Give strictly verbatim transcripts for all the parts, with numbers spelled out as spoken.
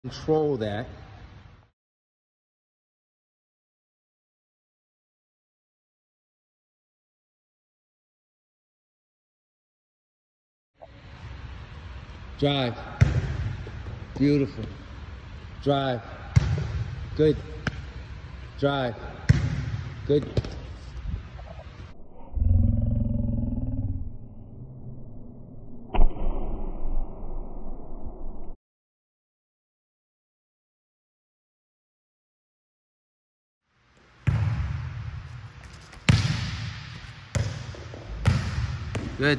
Control that. Drive. Beautiful. Drive. Good. Drive. Good. Good.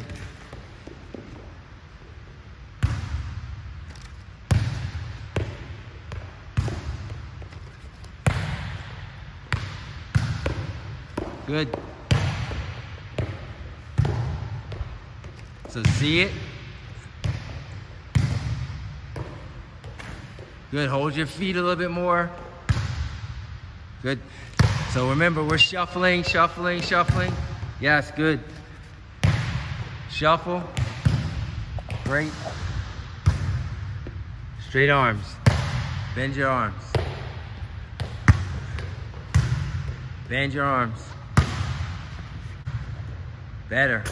Good. So see it. Good. Hold your feet a little bit more. Good. So remember, we're shuffling, shuffling, shuffling. Yes, good. Shuffle. Great. Straight arms. Bend your arms. Bend your arms. Better.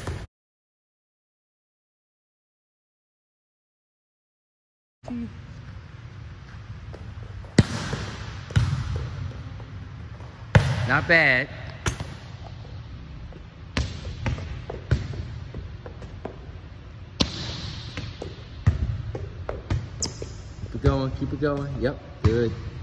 Not bad. Keep it going, keep it going. Yep, good.